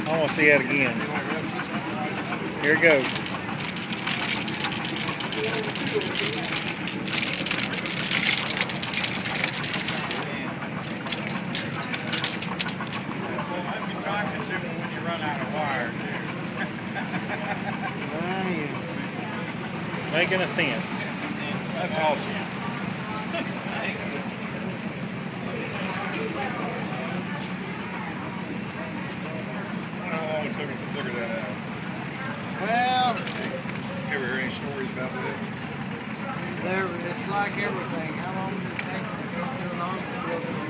I want to see that again. Here it goes. When you run out of wire. Making a fence. That's awesome. How long it took us to figure that out? Well, Ever hear any stories about that? it's like everything. How long does it take to go too long to build a